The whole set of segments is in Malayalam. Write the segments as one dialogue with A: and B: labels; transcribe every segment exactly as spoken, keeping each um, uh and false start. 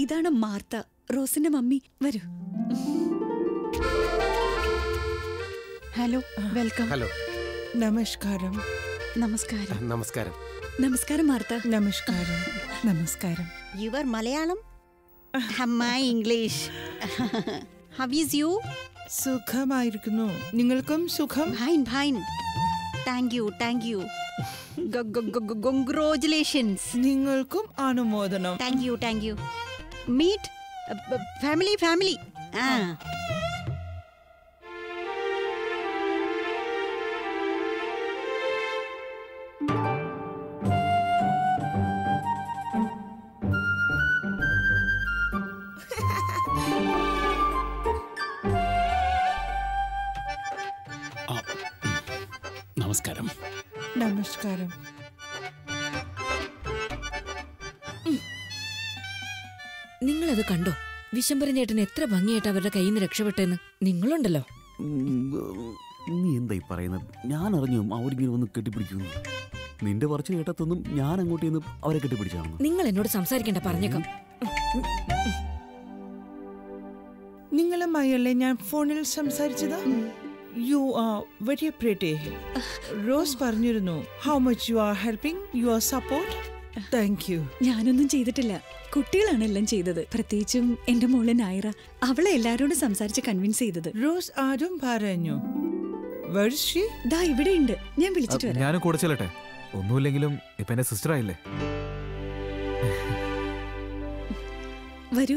A: ഇതാണ് മാർത്ത, റോസിന്റെ മമ്മി. വരൂ. Hello, welcome.
B: ഹലോ.
C: നമസ്കാരം.
A: നമസ്കാരം.
B: നമസ്കാരം.
A: നമസ്കാരം മാർത്ത.
C: നമസ്കാരം. നമസ്കാരം.
D: Your Malayalam, my English. How is you?
C: സുഖമായിരിക്കുന്നു. നിങ്ങൾക്കും സുഖം?
D: Fine fine. Thank you thank you. Congratulations.
C: നിങ്ങൾക്കും അനുമോദനം.
D: Thank you thank you. Meet family family. ആ
E: നമസ്കാരം.
C: നമസ്കാരം.
F: നിങ്ങളത് കണ്ടോ? വിശംബരൻ ചേട്ടൻ എത്ര ഭംഗിയായിട്ട് അവരുടെ കയ്യിൽ നിന്ന് രക്ഷപ്പെട്ടെന്ന്. നിങ്ങളുണ്ടല്ലോ.
E: നീ എന്തായി പറയുന്നത്? ഞാൻ അറിഞ്ഞു അവരിങ്ങനെ ഒന്ന് കെട്ടിപ്പിടിക്കുന്നു. നിന്റെ പറച്ചു കേട്ടത്തൊന്നും ഞാൻ അങ്ങോട്ട് നിന്ന് അവരെ കെട്ടിപ്പിടിച്ചാണ്.
F: നിങ്ങൾ എന്നോട് സംസാരിക്കണ്ട, പറഞ്ഞേക്കാം.
C: നിങ്ങളുമായല്ലേ ഞാൻ ഫോണിൽ സംസാരിച്ചത്? You are very pretty. Rose പറഞ്ഞിരുന്നു how much you are helping, your support. Thank you.
A: ഞാനൊന്നും ചെയ്തിട്ടില്ല, കുട്ടികളാണ് എല്ലാം ചെയ്തത്. പ്രത്യേകിച്ചും എന്റെ മോള് നായറ. അവളെ എല്ലാരോടും സംസാരിച്ച് കൺവിൻസ് ചെയ്തത്.
C: റോസ് ആരും പറഞ്ഞു.
A: ദാ ഇവിടെ ഉണ്ട്, ഞാൻ വിളിച്ചിട്ട് വരാം.
G: ഞാനും കൂടെ ചെല്ലട്ടെ. ഒന്നുമില്ലെങ്കിലും ഇപ്പൊ എന്റെ സിസ്റ്റർ ആയില്ലേ.
A: വരൂ.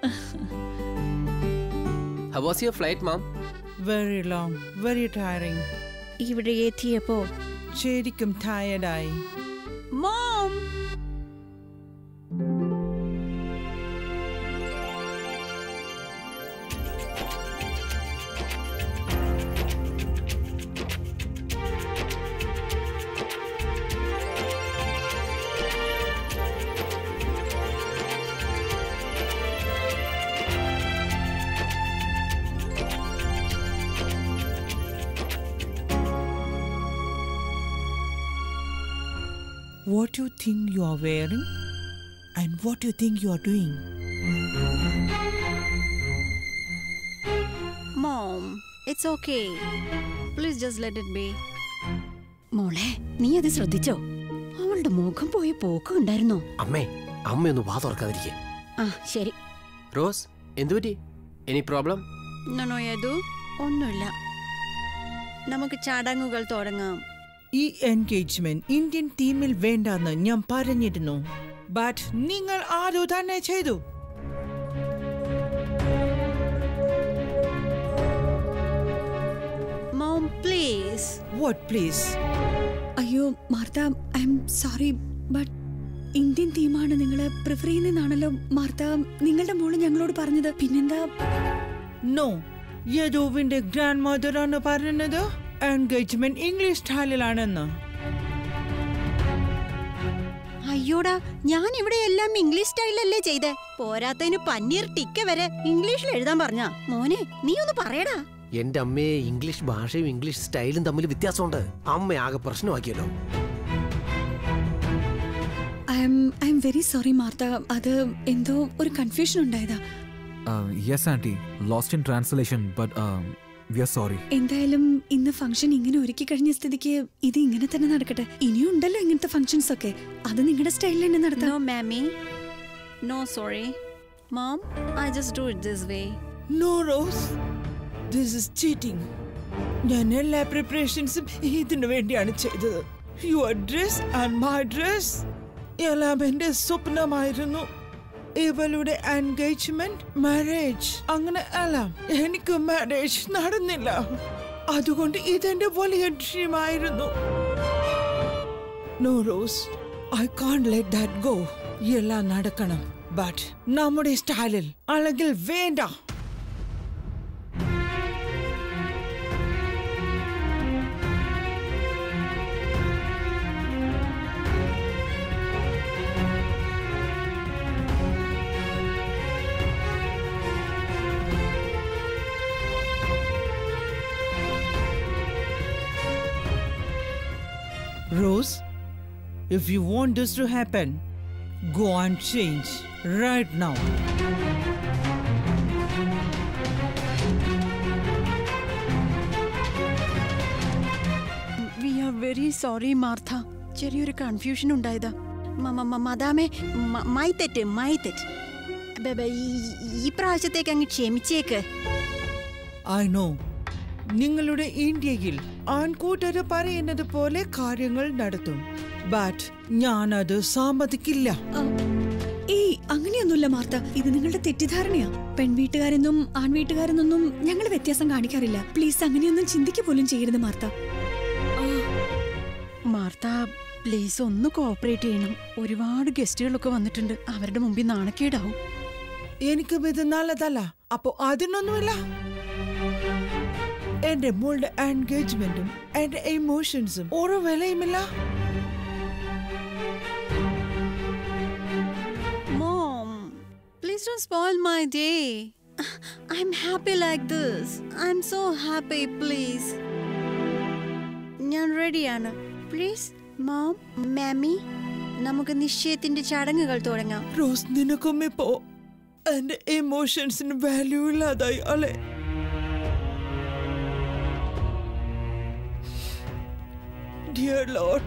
B: How was your flight, mom?
C: Very long, very tiring.
D: ഇവിടെ എത്തിയപ്പോ
C: ശരിക്കും ടയർഡായി.
D: Mom.
C: What do you think you are wearing? And what do you think you are doing?
D: Mom, it's okay. Please just let it be. മോളെ, നീ അത് ശ്രദ്ധിച്ചോ? അവളുടെ മുഖം പോയി പോക്ക് ഉണ്ടായിരുന്നോ?
B: അമ്മേ, അമ്മയൊന്ന് വാ തുറക്കാതിരിക്കേ.
D: ആ ശരി.
B: റോസ്, എന്തുപറ്റി? Any problem?
D: നോ യദു, ഒന്നുമില്ല. നമുക്ക് ചടങ്ങുകൾ തുടങ്ങാം.
C: ഈ എൻഗേജ്മെന്റ് ഇന്ത്യൻ ടീമിൽ വേണ്ടെന്ന് ഞാൻ പറഞ്ഞിരുന്നു. ബട്ട് നിങ്ങൾ ആരോ തന്നെ ചെയ്തു.
D: Mom please.
C: What please?
A: അയ്യോ Martha, I am sorry, but Indian ടീമാണ് നിങ്ങളെ പ്രിഫർ ചെയ്യുന്നതാണല്ലോ മാർത്ത നിങ്ങളുടെ മോള് ഞങ്ങളോട് പറഞ്ഞത്. പിന്നെന്താ?
C: നോ, യദുവിന്റെ ഗ്രാൻഡ് മദർ ആണ് പറഞ്ഞത് എൻഗേജ്മെന്റ് ഇംഗ്ലീഷ് സ്റ്റൈലിലാണെന്ന്.
D: അയ്യോടാ, ഞാൻ ഇവിടെ എല്ലാം ഇംഗ്ലീഷ് സ്റ്റൈലല്ലേ ചെയ്തേ. പോരാത്തതിന് പന്നീർ ടിക്ക വരെ ഇംഗ്ലീഷിൽ എഴുതാൻ പറഞ്ഞ. മോനെ, നീ ഒന്ന് പറയടാ.
B: എന്റെ അമ്മയെ ഇംഗ്ലീഷ് ഭാഷയും ഇംഗ്ലീഷ് സ്റ്റൈലും തമ്മിൽ വ്യത്യാസമുണ്ട്. അമ്മ ആകെ പ്രശ്നമാക്കിയല്ലോ.
A: I am I am very sorry Martha, അത് എന്തോ ഒരു കൺഫ്യൂഷൻ ഉണ്ടായതാ.
G: Yes aunty, lost in translation, but we are sorry.
A: എന്തായാലും ഇന്ന് ഫംഗ്ഷൻ ഇങ്ങനെ ഒരുക്കി കഴിഞ്ഞ സ്ഥിതിക്ക് ഇത് ഇങ്ങനെ തന്നെ നടക്കട്ടെ. ഇനിയും ഉണ്ടല്ലോ ഇങ്ങനത്തെ ഫംഗ്ഷൻസ് ഒക്കെ, അത് നിങ്ങളുടെ സ്റ്റൈലിൽ തന്നെ നടത്താം.
D: No mummy, no sorry mom, I just do it this way.
C: No Rose, this is cheating. ഞാൻ എല്ലാ പ്രിപ്പറേഷൻസും ഇതിനു വേണ്ടിയാണ് ചെയ്തത്. Your dress and my dress എല്ലാം എന്റെ സ്വപ്നമായിരുന്നു. ഇവളുടെ എൻഗേജ്മെന്റ്, മാരേജ്, അങ്ങനെ എല്ലാം. എനിക്ക് മാരേജ് നടന്നില്ല. അതുകൊണ്ട് ഇതെന്റെ വലിയ ഡ്രീമായിരുന്നു. No Rose, I can't let that go. എല്ലാം നടക്കണം, ബട്ട് നമ്മുടെ സ്റ്റൈലിൽ, അല്ലെങ്കിൽ വേണ്ട. Rose, if you want this to happen, go and change right now.
D: Very sorry Martha. ചെറിയൊരു കൺഫ്യൂഷൻ ഉണ്ടായതാ. മദാമേ, മൈ തെറ്റ് മൈ തെറ്റ്. ഈ പ്രാവശ്യത്തേക്ക് അങ്ങ് ക്ഷമിച്ചേക്ക്.
C: ഐ നോ, നിങ്ങളുടെ ഇന്ത്യയിൽ ആൺകൂട്ടര് പറയുന്നത് പോലെ കാര്യങ്ങൾ നടത്തും. ബട്ട് ഞാനത് സമ്മതിക്കില്ല.
A: ഏയ്, അങ്ങനെയൊന്നുമില്ല മാർത്ത. ഇത് നിങ്ങളുടെ തെറ്റിദ്ധാരണയാ. പെൺവീട്ടുകാരെന്നും ആൺവീട്ടുകാരെന്നൊന്നും ഞങ്ങൾ വ്യത്യാസം കാണിക്കാറില്ല. പ്ലീസ് അങ്ങനെയൊന്നും ചിന്തിക്കുക പോലും ചെയ്യരുത് മാർത്ത.
D: മാർത്ത, പ്ലീസ് ഒന്ന് കോഓപ്പറേറ്റ് ചെയ്യണം. ഒരുപാട് ഗസ്റ്റുകളൊക്കെ വന്നിട്ടുണ്ട്. അവരുടെ മുമ്പിൽ നാണക്കേടാവും.
C: എനിക്കും ഇത് നല്ലതല്ല. അപ്പൊ അതിനൊന്നുമില്ല. എന്റെ മോളുടെ എൻഗേജ്മെന്റും എന്റെ ഇമോഷൻസും ഓരോ വിലയുമില്ല.
D: Mom, please don't spoil my day. I'm happy like this. I'm so happy, please. ഞാൻ റെഡിയാണ്. പ്ലീസ് മോം, മാമി, നമുക്ക് നിശ്ചയത്തിന്റെ ചടങ്ങുകൾ തുടങ്ങാം.
C: റോസ്, നിനക്കും ഇപ്പോ എന്റെ ഇമോഷൻസിന് വാല്യൂ ഇല്ലാതായി അല്ലേ? Dear Lord.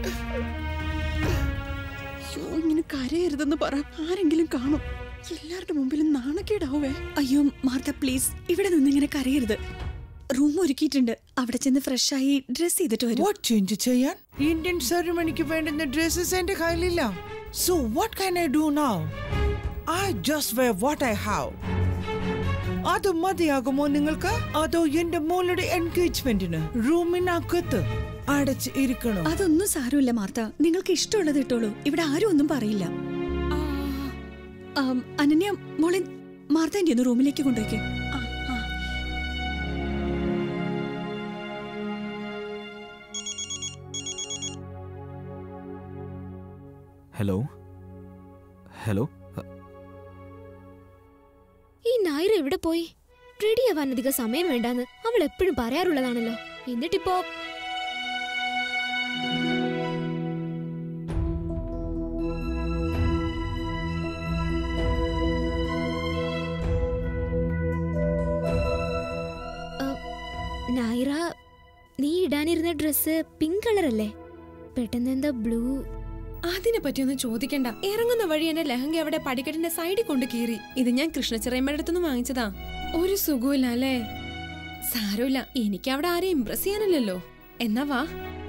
D: അയ്യോ, ഇങ്ങനെ കരയരുതെന്ന് പറ. ആരെങ്കിലും കാണും. എല്ലാവരുടെ മുമ്പിലും നാണക്കേടാവേ.
A: അയ്യോ മാർത്ത, പ്ലീസ് ഇവിടെ നിന്ന് ഇങ്ങനെ കരയരുത്. റൂം ഒരുക്കിയിട്ടുണ്ട്. അവിടെ ചെന്ന് ഫ്രഷ് ആയി ഡ്രസ് ചെയ്തിട്ട് വരും.
C: What change ചെയ്യാൻ? ഇന്ത്യൻ സെറിമണിക്ക് വേണ്ടുന്ന ഡ്രസ്സസ് എന്റെ കയ്യിലില്ല. So what can I do now? I just wear what I have. അത് മതിയാകുമോ നിങ്ങൾക്ക്? അതോ എന്റെ മോളുടെ എൻഗേജ്മെന്റിന് റൂമിനകത്ത് അടച്ച് ഇരിക്കണോ?
A: അതൊന്നും സാരമില്ല മാർത്ത. നിങ്ങൾക്ക് ഇഷ്ടമുള്ളത് ഇട്ടോളൂ. ഇവിടെ ആരും ഒന്നും പറയില്ല. ആം, അനന്യ മോളെ, മാർത്ത എന്റെ ഒന്ന് റൂമിലേക്ക് കൊണ്ടുപോയിക്കേ.
G: Hello hello.
H: ഈ നായർ എവിടെ പോയി? റെഡി ആവാൻ അധികം സമയം വേണ്ടാന്ന് അവൾ എപ്പോഴും പറയാറുള്ളതാണല്ലോ. എന്നിട്ടിപ്പോ നായറ, നീ ഇടാനിരുന്ന ഡ്രസ്സ് പിങ്ക് കളർ അല്ലേ? പെട്ടെന്ന് എന്താ ബ്ലൂ?
I: അതിനെ പറ്റിയൊന്നും ചോദിക്കണ്ട. ഇറങ്ങുന്ന വഴി എന്റെ ലെഹങ്ക അവിടെ പടിക്കെട്ടിന്റെ സൈഡിൽ കൊണ്ട് കീറി. ഇത് ഞാൻ കൃഷ്ണച്ചിറയമ്മയുടെ അടുത്തുനിന്ന് വാങ്ങിച്ചതാ. ഒരു സുഖമില്ല അല്ലേ? സാരമില്ല, എനിക്ക് അവിടെ ആരെയും ഇംപ്രസ് ചെയ്യാനല്ലോ. എന്നാ വാ.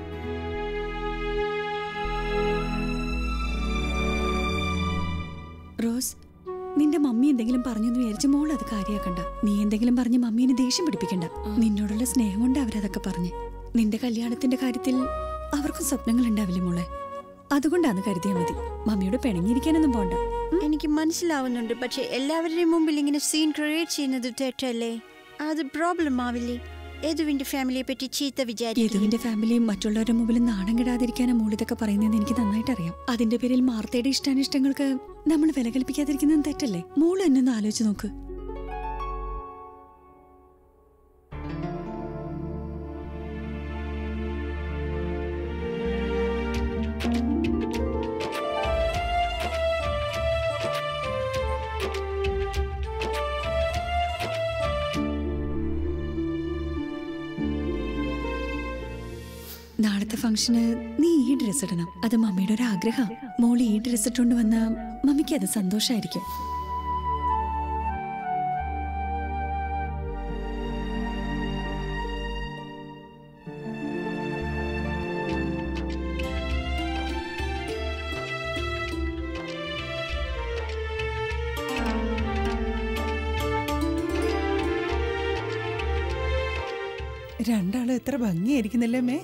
A: റോസ്, നിന്റെ മമ്മി എന്തെങ്കിലും പറഞ്ഞെന്ന് വിചാരിച്ച് മോൾ അത് കാര്യാക്കണ്ട. നീ എന്തെങ്കിലും പറഞ്ഞ് മമ്മീനെ ദേഷ്യം പിടിപ്പിക്കണ്ട. നിന്നോടുള്ള സ്നേഹം കൊണ്ട് അവരതൊക്കെ പറഞ്ഞ്. നിന്റെ കല്യാണത്തിന്റെ കാര്യത്തിൽ അവർക്കും സ്വപ്നങ്ങൾ ഉണ്ടാവില്ലേ മോളെ? അതുകൊണ്ടാണ് കരുതിയാ മതി. മമ്മിയോട് പിണങ്ങിയിരിക്കാനൊന്നും പോണ്ട.
D: എനിക്ക് മനസ്സിലാവുന്നുണ്ട്. പക്ഷെ എല്ലാവരുടെയും മുമ്പിൽ ഇങ്ങനെ സീൻ ക്രിയേറ്റ് ചെയ്യുന്നത് തെറ്റല്ലേ? അത് പ്രോബ്ലം ആവില്ലേ? യദുവിന്റെ ഫാമിലിയെ പറ്റി ചീത്ത വിചാരിക്കും.
A: യദുവിന്റെ ഫാമിലിയും മറ്റുള്ളവരുടെ മുമ്പിൽ നാണം കെടാതിരിക്കാനാ മോളിതൊക്കെ പറയുന്നതെന്ന് എനിക്ക് നന്നായിട്ട് അറിയാം. അതിന്റെ പേരിൽ മാർത്തയുടെ ഇഷ്ടാനിഷ്ടങ്ങൾക്ക് നമ്മൾ വില കൽപ്പിക്കാതിരിക്കുന്നത് തെറ്റല്ലേ? മോള് എന്നെ ഒന്ന് ആലോചിച്ച് നോക്ക്. നാളത്തെ ഫംഗ്ഷന് നീ ഈ ഡ്രസ് ഇടണം. അത് മമ്മിയുടെ ഒരു ആഗ്രഹം. മോള് ഈ ഡ്രസ് ഇട്ടുകൊണ്ട് വന്ന മമ്മിക്ക് അത് സന്തോഷായിരിക്കും.
C: രണ്ടാളും എത്ര ഭംഗിയായിരിക്കുന്നില്ലേ മേ?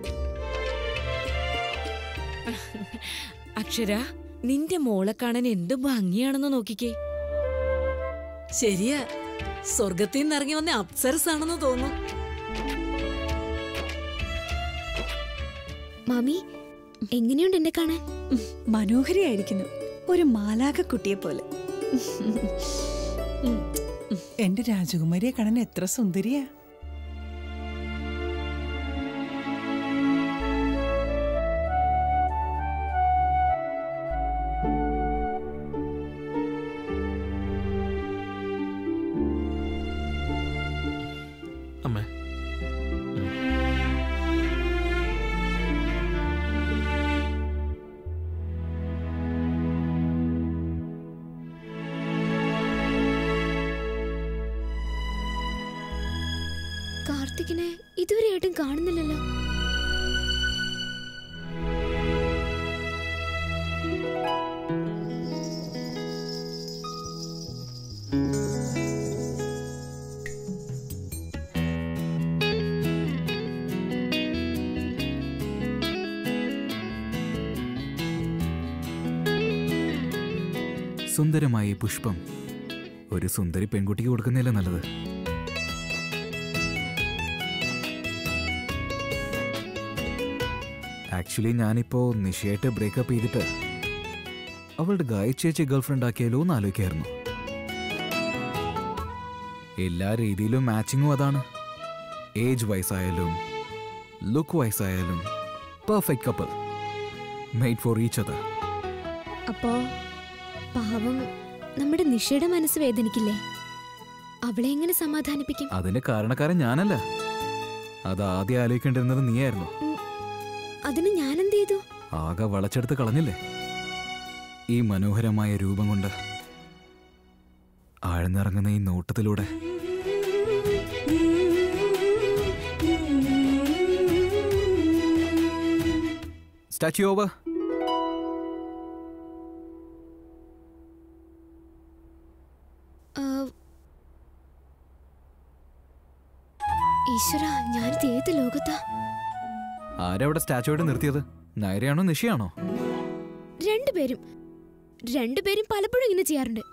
F: അക്ഷര, നിന്റെ മോളെ കാണാൻ എന്ത് ഭംഗിയാണെന്ന് നോക്കിക്കേ.
J: ശരിയാ, സ്വർഗത്തിൽ നിന്ന് ഇറങ്ങി വന്ന അപ്സരസ് ആണെന്ന് തോന്നുന്നു.
H: മാമി, എങ്ങനെയുണ്ട് എന്നെ കാണാൻ?
A: മനോഹരിയായിരിക്കുന്നു, ഒരു മാലാക കുട്ടിയെ പോലെ.
C: എന്റെ രാജകുമാരിയെ കാണാൻ എത്ര സുന്ദരിയാ.
H: കാർത്തികിനെ ഇതുവരെയായിട്ടും കാണുന്നില്ലല്ലോ.
G: സുന്ദരമായ ഈ പുഷ്പം ഒരു സുന്ദരി പെൺകുട്ടിക്ക് കൊടുക്കുന്നില്ല നല്ലത്. ആക്ച്വലി ഞാനിപ്പോ നിഷയായിട്ട് ബ്രേക്കപ്പ് ചെയ്തിട്ട് അവളുടെ ഗായ ചേച്ചി ഗേൾഫ്രണ്ട് ആക്കിയാലോ എന്ന് ആലോചിക്കായിരുന്നു. എല്ലാ രീതിയിലും മാച്ചിങ്ങും അതാണ്. ഏജ് വയസ്സായാലും ലുക്ക് വയസ്സായാലും perfect couple, made for each other.
H: അപ്പോ പാവം നമ്മുടെ നിഷയുടെ മനസ്സ് വേദനിക്കില്ലേ? അവളെ എങ്ങനെ സമാധാനിപ്പിക്കും?
G: അതിന്റെ കാരണക്കാരൻ ഞാനല്ല, അത് ആദ്യം ആലോചിക്കേണ്ടിരുന്നത് നീയായിരുന്നു.
H: അതിന് ഞാൻ എന്ത് ചെയ്തു?
G: ആകെ വളച്ചെടുത്ത് കളഞ്ഞില്ലേ ഈ മനോഹരമായ രൂപം കൊണ്ട് ആഴ്ന്നിറങ്ങുന്ന ഈ നോട്ടത്തിലൂടെ. Statue over.
H: ഈശ്വര, ഞാനിത് ഏത് ലോകത്താ?
G: ആരവിടെ സ്റ്റാച്ചുവായിട്ട് നിർത്തിയത്? നയരയാണോ നിഷയാണോ?
H: രണ്ടുപേരും രണ്ടുപേരും പലപ്പോഴും ഇങ്ങനെ ചെയ്യാറുണ്ട്.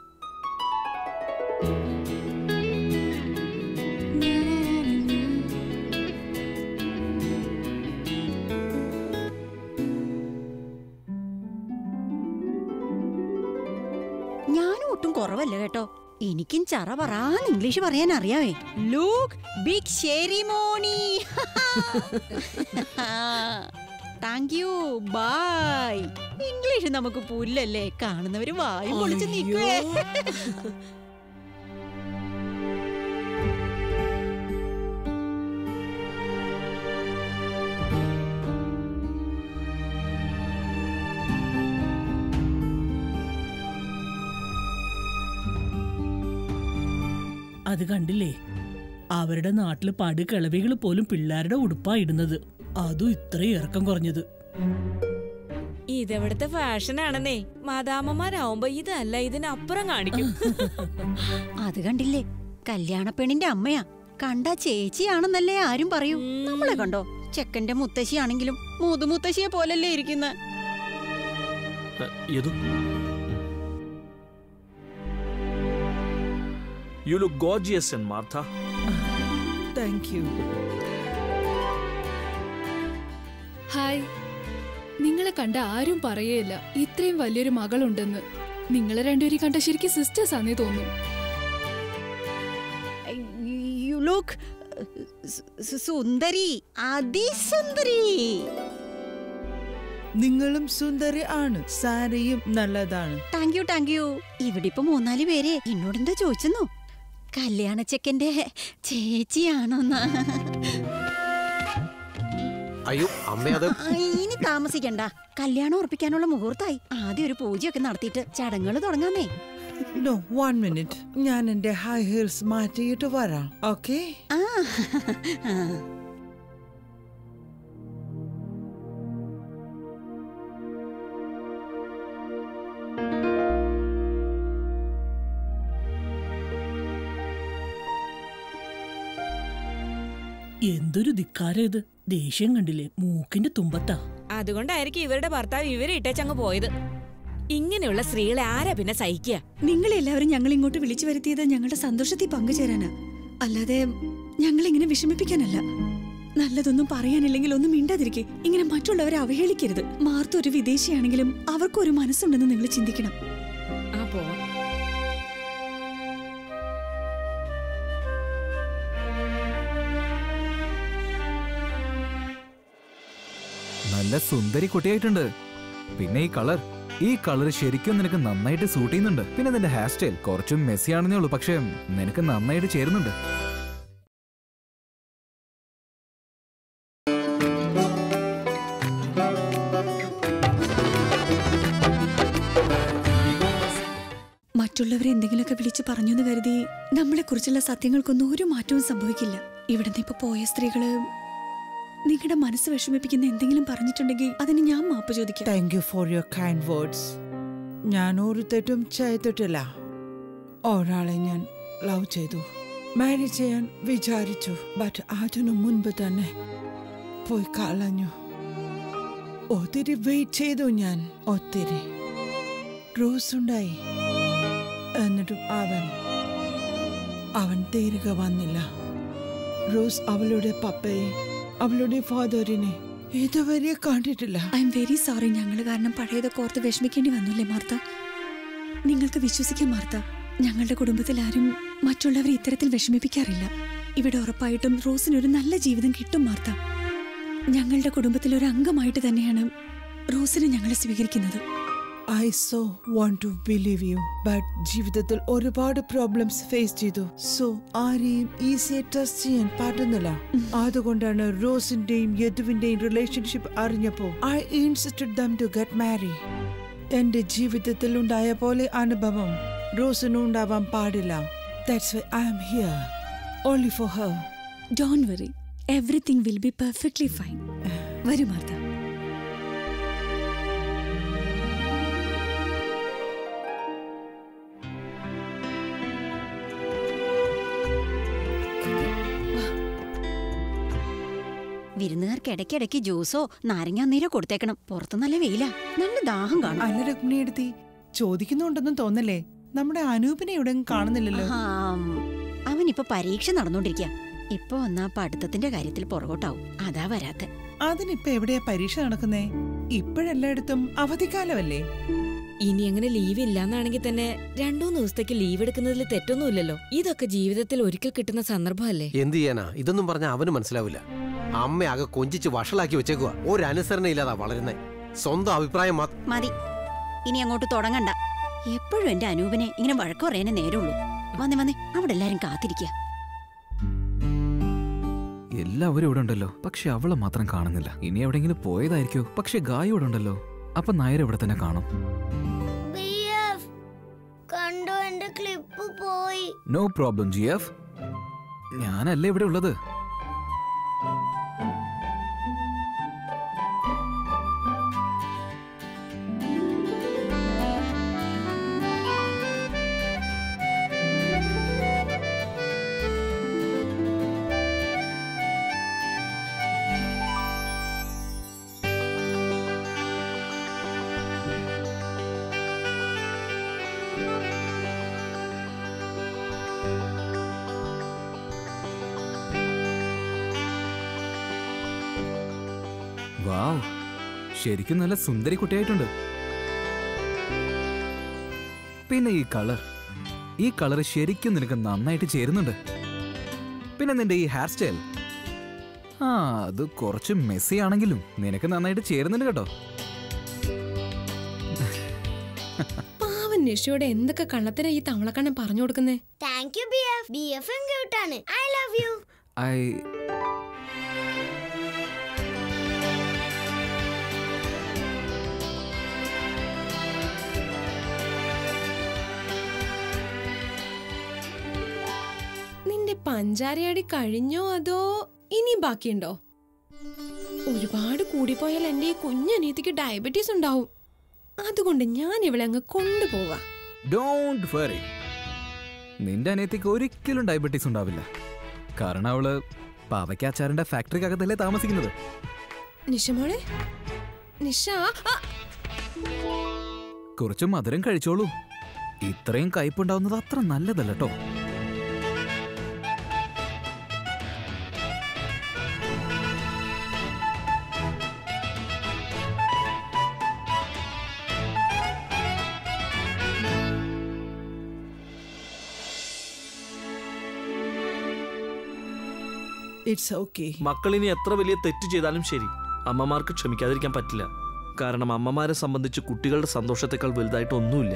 D: ഞാനും ഒട്ടും കുറവല്ല കേട്ടോ. എനിക്കും ചറ പറയാൻ ഇംഗ്ലീഷ് പറയാൻ അറിയാവേ. Look big ceremony. Thank you, bye. English നമുക്ക് പുല്ലല്ലേ, കാണുന്നവര് വായും പൊളിച്ച് നിൽക്കുവേ.
K: അത് കണ്ടില്ലേ, അവരുടെ നാട്ടില് പടി കിളവികൾ പോലും പിള്ളേരുടെ ഉടുപ്പാ ഇടുന്നത്, അതും ഇത്രയും ഇറക്കം കുറഞ്ഞത്.
F: ഇതെവിടുത്തെ ഫാഷനാണെന്നേ. മാതാമ്മമാരാവുമ്പോ ഇതല്ല ഇതിനപ്പുറം കാണിക്കും.
D: അത് കണ്ടില്ലേ, കല്യാണ പെണ്ണിന്റെ അമ്മയാ, കണ്ടാ ചേച്ചിയാണെന്നല്ലേ ആരും പറയൂ. നമ്മളെ കണ്ടോ, ചെക്കന്റെ മുത്തശ്ശിയാണെങ്കിലും മുതുമുത്തശ്ശിയെ പോലല്ലേ ഇരിക്കുന്ന.
L: You look gorgeous, and Martha.
C: Thank you.
I: Hi. നിങ്ങളെ കണ്ട ആരും പറയേയില്ല ഇത്രയും വലിയൊരു മകളുണ്ടെന്ന്. നിങ്ങളെ രണ്ടുപേരും കണ്ട ശരിക്കും സിസ്റ്റേഴ്സ് ആണെന്നേ തോന്നുന്നു.
D: You look സുന്ദരി, അതിസുന്ദരി.
C: നിങ്ങളും സുന്ദരി ആണ്, സാരിയും നല്ലതാണ്.
D: Thank you thank you. ഇവിടെ ഇപ്പൊ മൂന്നാല് പേര് എന്നോടെന്താ ചോദിച്ചെന്നോ, കല്യാണ ചെക്കന്റെ ചേച്ചിയാണോന്നാ.
B: അയ്യോ അമ്മ, അത്
D: ഇനി താമസിക്കണ്ട, കല്യാണം ഉറപ്പിക്കാനുള്ള മുഹൂർത്തായി. ആദ്യം ഒരു പൂജയൊക്കെ നടത്തിയിട്ട് ചടങ്ങുകൾ തുടങ്ങാന്നേ.
C: നോ, വൺ മിനിറ്റ്, ഞാൻ എന്റെ ഹൈ ഹീൽസ് മാറ്റിയിട്ട് വരാം. ഓക്കെ?
D: ആ
K: എന്തൊരു ധിക്കാരം ഇത്. ദേഷ്യം കണ്ടില്ലേ, മൂക്കിന്റെ തുമ്പത്താ.
F: അതുകൊണ്ടായിരിക്കും ഇവരുടെ ഭർത്താവ് ഇവരെ ഇട്ടേച്ചങ്ങ് പോയത്. ഇങ്ങനെയുള്ള സ്ത്രീകളെ ആരാ പിന്നെ സഹിക്കുക?
A: നിങ്ങളെല്ലാവരും ഞങ്ങൾ ഇങ്ങോട്ട് വിളിച്ചു വരുത്തിയത് ഞങ്ങളുടെ സന്തോഷത്തിൽ പങ്കുചേരാനാ, അല്ലാതെ ഞങ്ങളിങ്ങനെ വിഷമിപ്പിക്കാനല്ല. നല്ലതൊന്നും പറയാനില്ലെങ്കിൽ ഒന്നും മിണ്ടാതിരിക്കെ. ഇങ്ങനെ മറ്റുള്ളവരെ അവഹേളിക്കരുത്. മാർത്ത ഒരു വിദേശിയാണെങ്കിലും അവർക്കൊരു മനസ്സുണ്ടെന്ന് നിങ്ങൾ ചിന്തിക്കണം.
F: ആ പോ.
G: നല്ല സുന്ദരി കുട്ടിയായിട്ടുണ്ട്. പിന്നെ ഈ കളർ ഈ കളർ ശരിക്കും നിനക്ക് നന്നായിട്ട് സൂട്ട് ചെയ്യുന്നുണ്ട്. പിന്നെ നിന്റെ ഹെയർ സ്റ്റൈൽ കുറച്ചും മെസ്സി ആണെന്നേ ഉള്ളൂ, പക്ഷെ നിനക്ക് നന്നായിട്ട് ചേരുന്നുണ്ട്.
A: മറ്റുള്ളവരെ എന്തെങ്കിലുമൊക്കെ വിളിച്ചു പറഞ്ഞു എന്ന് കരുതി നമ്മളെ കുറിച്ചുള്ള സത്യങ്ങൾക്കൊന്നും ഒരു മാറ്റവും സംഭവിക്കില്ല. ഇവിടുന്ന് ഇപ്പൊ പോയ സ്ത്രീകള് നിങ്ങളുടെ മനസ്സ് വിഷമിപ്പിക്കുന്ന എന്തെങ്കിലും പറഞ്ഞിട്ടുണ്ടെങ്കിൽ അതിന് ഞാൻ മാപ്പ് ചോദിക്കാം.
C: Thank you for your kind words. ഞാൻ ഒരു തെറ്റും ചെയ്തിട്ടില്ല. ഒരാളെ ഞാൻ ലവ് ചെയ്തു, മാരേജ് ചെയ്യാൻ വിചാരിച്ചു. ബട്ട് അതിനു മുൻപ് തന്നെ പോയി കളഞ്ഞു. ഒത്തിരി വെയിറ്റ് ചെയ്തു ഞാൻ, ഒത്തിരി. റോസ് ഉണ്ടായി, എന്നിട്ടും അവൻ അവൻ തിരികെ വന്നില്ല. റോസ് അവളുടെ പപ്പയെ, അവളുടെ ഫാദറിനെ ഇതുവരെ കണ്ടിട്ടില്ല.
A: I am very sorry. ഞങ്ങൾ കാരണം പഴയതൊക്കെ ഓർത്ത് വിഷമിക്കേണ്ടി വന്നില്ലേ മാർത്ത? നിങ്ങൾക്ക് വിശ്വസിക്കാൻ മാർത്ത, ഞങ്ങളുടെ കുടുംബത്തിൽ ആരും മറ്റുള്ളവരെ ഇത്തരത്തിൽ വിഷമിപ്പിക്കാറില്ല. ഇവിടെ ഉറപ്പായിട്ടും റോസിനൊരു നല്ല ജീവിതം കിട്ടും മാർത്ത. ഞങ്ങളുടെ കുടുംബത്തിൽ ഒരു അംഗമായിട്ട് തന്നെയാണ് റോസിനെ ഞങ്ങളെ സ്വീകരിക്കുന്നത്.
C: I so want to believe you, but ജീവിതത്തിൽ ഒരുപാട് പ്രോബ്ലംസ് ഫേസ് ചെയ്തു. സോ ആരെയും ഈസിയായി ട്രസ്റ്റ് ചെയ്യാൻ പറ്റുന്നില്ല. അതുകൊണ്ടാണ് റോസിന്റെയും യദുവിന്റെയും റിലേഷൻഷിപ്പ് അറിഞ്ഞപ്പോൾ I insisted them to get married. എന്റെ ജീവിതത്തിൽ ഉണ്ടായ പോലെ അനുഭവം റോസിനും ഉണ്ടാവാൻ പാടില്ല. That's why I am here, only for her.
A: Don't worry, everything will be perfectly fine. വരൂ മാർത്ത.
M: വിരുന്നുകാർക്ക് ഇടയ്ക്കിടയ്ക്ക് ജ്യൂസോ നാരങ്ങാനീരോ കൊടുത്തേക്കണം. പുറത്ത് നല്ല വെയിലാ, നല്ല ദാഹം കാണും.
C: അല്ല രുക്മിണിയെടുത്തി, ചോദിക്കുന്നുണ്ടെന്നും തോന്നല്ലേ? നമ്മുടെ അനൂപിനെ എവിടെ കാണുന്നില്ലല്ലോ.
M: അവനിപ്പോ പരീക്ഷ നടന്നോണ്ടിരിക്ക. ഇപ്പൊ വന്നാ പഠിത്തത്തിന്റെ കാര്യത്തിൽ പുറകോട്ടാവും, അതാ വരാത്തെ.
C: അതിനിപ്പോ എവിടെയാ പരീക്ഷ നടക്കുന്നേ? ഇപ്പോഴെല്ലായിടത്തും അവധിക്കാലമല്ലേ?
F: ഇനി അങ്ങനെ ലീവ് ഇല്ലാന്നാണെങ്കിൽ തന്നെ രണ്ടൂന്ന് ദിവസത്തേക്ക് ലീവ് എടുക്കുന്നതിൽ തെറ്റൊന്നുമില്ലല്ലോ. ഇതൊക്കെ ജീവിതത്തിൽ ഒരിക്കൽ കിട്ടുന്ന സന്ദർഭമല്ലേ.
B: എന്ത് ചെയ്യാനാ? ഇതൊന്നും പറഞ്ഞാൽ അവന് മനസ്സിലാവില്ല. അമ്മ ആകെ കൊഞ്ചിച്ച് വഷളാക്കി വെച്ചേക്കുക. ഒരനുസരണ ഇല്ലാതാ വളരുന്നേ. സ്വന്തം അഭിപ്രായം
M: മതി. ഇനി അങ്ങോട്ട് തുടങ്ങണ്ട. എപ്പോഴും എന്റെ അനൂപിനെ ഇങ്ങനെ വഴക്ക് പറയാനേ നേരമുള്ളൂ. വന്നേ വന്നേ, അവിടെ എല്ലാരും കാത്തിരിക്കുക.
G: എല്ലാവരും ഇവിടെ ഉണ്ടല്ലോ, പക്ഷെ അവളെ മാത്രം കാണുന്നില്ല. ഇനി എവിടെങ്കിലും പോയതായിരിക്കോ? പക്ഷെ ഗായ് ഇവിടെ ഉണ്ടല്ലോ, അപ്പൊ നായർ ഇവിടെ തന്നെ കാണും. നോ പ്രോബ്ലം ജി എഫ്, ഞാനല്ലേ ഇവിടെ ഉള്ളത്. വാവ്, ശരിക്കും നല്ല സുന്ദരി കുട്ടിയായിട്ടുണ്ട്. പിന്നെ ഈ കളർ, ഈ കളർ ശരിക്കും നിനക്ക് നന്നായിട്ട് ചേരുന്നുണ്ട്. പിന്നെ നിന്റെ ഈ ഹെയർ സ്റ്റൈൽ, ആ അത് കുറച്ച് മെസ്സി ആണെങ്കിലും നിനക്ക് നന്നായിട്ട് ചേരുന്നുണ്ട് കേട്ടോ.
I: പാവൻ നിഷയോടെ എന്തൊക്കെ കള്ളത്തിനാ ഈ തവളക്കണ്ണൻ പറഞ്ഞു കൊടുക്കുന്നേ.
N: Thank you B F. B F ക്യൂട്ടാണ്. I love you.
G: ഐ
I: പഞ്ചാരയടി കഴിഞ്ഞോ അതോ ഇനി ബാക്കിയുണ്ടോ? ഒരുപാട് കൂടിപ്പോയാൽ എന്റെ ഈ കുഞ്ഞനീതിക്ക് ഡയബറ്റീസ് ഉണ്ടാവും. അതുകൊണ്ട് ഞാൻ ഇവിടെ അങ്ങ് കൊണ്ടുപോവാ.
G: ഡോണ്ട് വറി, നിന്റെ അനിയത്തിക്ക് ഒരിക്കലും ഡയബറ്റീസ് ഉണ്ടാവില്ല. കാരണം അവള് പാവയ്ക്കാച്ചാറിന്റെ ഫാക്ടറിക്കകത്തല്ലേ താമസിക്കുന്നത്.
I: നിഷമോളെ, നിഷ
G: കുറച്ച് മധുരം കഴിച്ചോളൂ. ഇത്രയും കയ്പുണ്ടാവുന്നത് അത്ര നല്ലതല്ല കേട്ടോ.
L: മക്കളിനി എത്ര വലിയ തെറ്റ് ചെയ്താലും ശരി, അമ്മമാർക്ക് ക്ഷമിക്കാതിരിക്കാൻ പറ്റില്ല. കാരണം അമ്മമാരെ സംബന്ധിച്ച് കുട്ടികളുടെ സന്തോഷത്തെക്കാൾ വലുതായിട്ട് ഒന്നുമില്ല.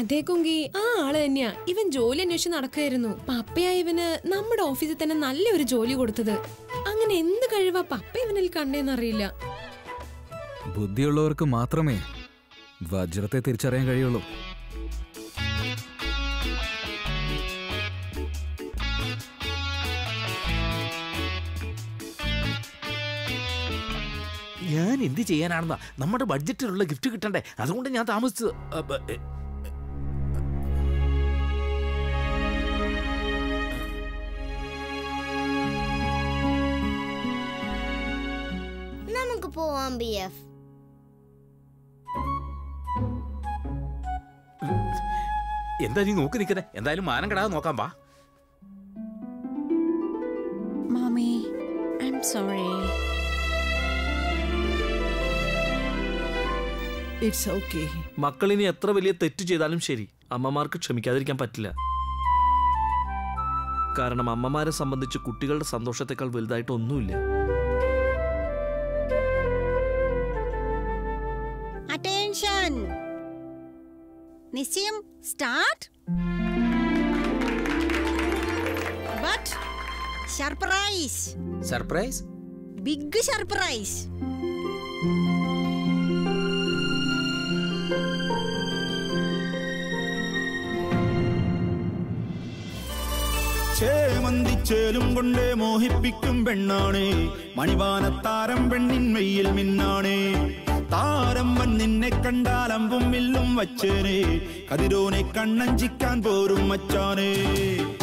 I: അതേ കുങ്കി, ആ ആള് തന്നെയാ. ഇവൻ ജോലി അന്വേഷിച്ച് നടക്കായിരുന്നു. പപ്പയാ ഇവന് നമ്മുടെ ഓഫീസിൽ തന്നെ നല്ലൊരു ജോലി കൊടുത്തത്. അങ്ങനെ എന്ത് കഴിവാ പപ്പ ഇവനിൽ കണ്ടേന്നറിയില്ല.
G: ബുദ്ധിയുള്ളവർക്ക് മാത്രമേ വജ്രത്തെ തിരിച്ചറിയാൻ കഴിയുള്ളൂ.
O: ഞാൻ എന്ത് ചെയ്യാനാണെന്നാ, നമ്മുടെ ബഡ്ജറ്റിലുള്ള ഗിഫ്റ്റ് കിട്ടണ്ടേ, അതുകൊണ്ട് ഞാൻ താമസിച്ചത്.
N: നമുക്ക് പോവാം ബി എഫ്.
O: എന്താ നീ നോക്കി നിൽക്കുന്നേ? എന്തായാലും മാനം കെടാതെ നോക്കാം. വാ.
M: Mummy, I am sorry.
C: It's okay.
L: മക്കളിനി എത്ര വലിയ തെറ്റ് ചെയ്താലും ശരി, അമ്മമാർക്ക് ക്ഷമിക്കാതിരിക്കാൻ പറ്റില്ല. കാരണം അമ്മമാരെ സംബന്ധിച്ച് കുട്ടികളുടെ സന്തോഷത്തെക്കാൾ വലുതായിട്ട് ഒന്നുമില്ല.
M: അറ്റൻഷൻ, നിശ്ചയം start. But surprise.
B: Surprise?
M: Big surprise.
P: ചേമന്തിച്ചേലും കൊണ്ടേ മോഹിപ്പിക്കും പെണ്ണാണേ, മണിവാനത്താരം പെണ്ണിൻ മെയ്യിൽ മിന്നാണേ. താരം വൻ നിന്നെ കണ്ടാൽ അമ്പും വില്ലും വച്ചേനെ, കതിരോനെ കണ്ണഞ്ചിക്കാൻ പോരും മച്ചാനേ.